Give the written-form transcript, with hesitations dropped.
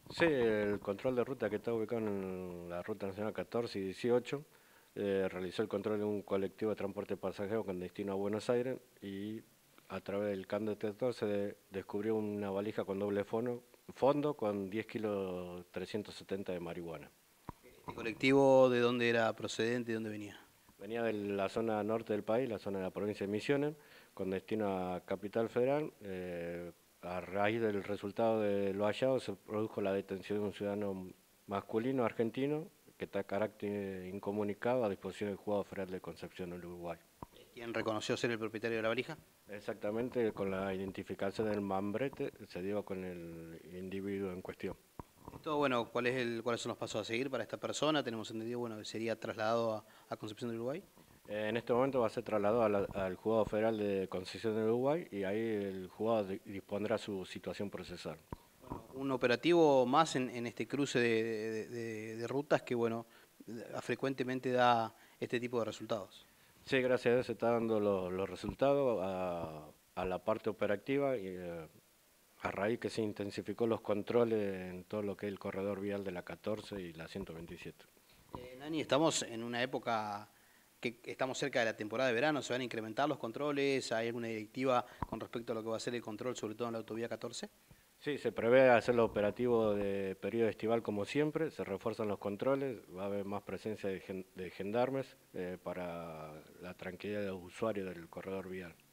Sí, el control de ruta que está ubicado en la Ruta Nacional 14 y 18 realizó el control de un colectivo de transporte de pasajeros con destino a Buenos Aires y a través del CAN detector descubrió una valija con doble fondo con 10 kilos 370 de marihuana. ¿Este colectivo de dónde era procedente, de dónde venía? Venía de la zona norte del país, la zona de la provincia de Misiones, con destino a Capital Federal. A raíz del resultado de lo hallado se produjo la detención de un ciudadano masculino argentino que está a carácter incomunicado a disposición del Juzgado Federal de Concepción del Uruguay. ¿Quién reconoció ser el propietario de la valija? Exactamente, con la identificación del mambrete se dio con el individuo en cuestión. Esto, bueno, ¿cuáles son los pasos a seguir para esta persona? Tenemos entendido, bueno, que sería trasladado a Concepción del Uruguay. En este momento va a ser trasladado al Juzgado Federal de Concepción del Uruguay y ahí el juzgado dispondrá su situación procesal. Un operativo más en este cruce de rutas que, bueno, frecuentemente da este tipo de resultados. Sí, gracias a Dios se están dando los resultados a la parte operativa y a raíz que se intensificó los controles en todo lo que es el corredor vial de la 14 y la 127. Nani, estamos en una época que estamos cerca de la temporada de verano, ¿se van a incrementar los controles? ¿Hay alguna directiva con respecto a lo que va a ser el control, sobre todo en la autovía 14? Sí, se prevé hacer los operativos de periodo estival como siempre, se refuerzan los controles, va a haber más presencia de gendarmes para la tranquilidad de los usuarios del corredor vial.